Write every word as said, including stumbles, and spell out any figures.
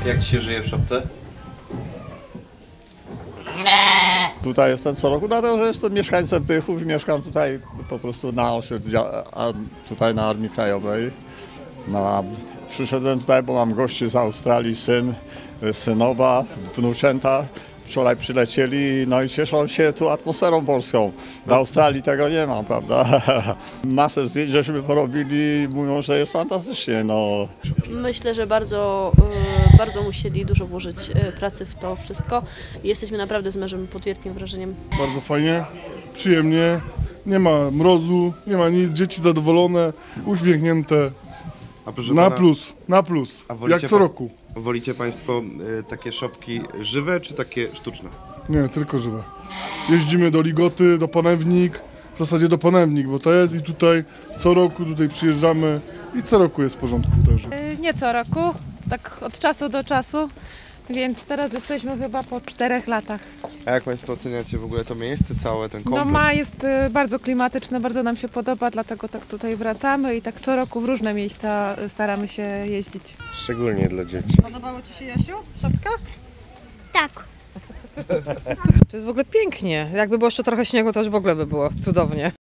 Jak ci się żyje w szopce? Tutaj jestem co roku, dlatego że jestem mieszkańcem Tychów i mieszkam tutaj po prostu na osiedlu, a tutaj na Armii Krajowej. No, przyszedłem tutaj, bo mam gości z Australii, syn, synowa, wnuczęta. Wczoraj przylecieli, no i cieszą się tu atmosferą polską. W Australii tego nie ma, prawda? Masę zdjęć żeśmy porobili, mówią, że jest fantastycznie. No. Myślę, że bardzo, bardzo musieli dużo włożyć pracy w to wszystko. Jesteśmy naprawdę z mężem pod wielkim wrażeniem. Bardzo fajnie, przyjemnie, nie ma mrozu, nie ma nic, dzieci zadowolone, uśmiechnięte. A proszę Na pana, plus, na plus, A wolicie jak co pa- roku. Wolicie Państwo y, takie szopki żywe czy takie sztuczne? Nie, tylko żywe. Jeździmy do Ligoty, do Panewnik, w zasadzie do Panewnik, bo to jest i tutaj co roku tutaj przyjeżdżamy i co roku jest w porządku też. Nie co roku, tak od czasu do czasu, więc teraz jesteśmy chyba po czterech latach. A jak Państwo oceniacie w ogóle to miejsce całe, ten kompleks? No ma jest y, bardzo klimatyczne, bardzo nam się podoba, dlatego tak tutaj wracamy i tak co roku w różne miejsca y, staramy się jeździć. Szczególnie dla dzieci. Podobało Ci się, Jasiu, szopka? Tak. To jest w ogóle pięknie. Jakby było jeszcze trochę śniegu, to już w ogóle by było cudownie.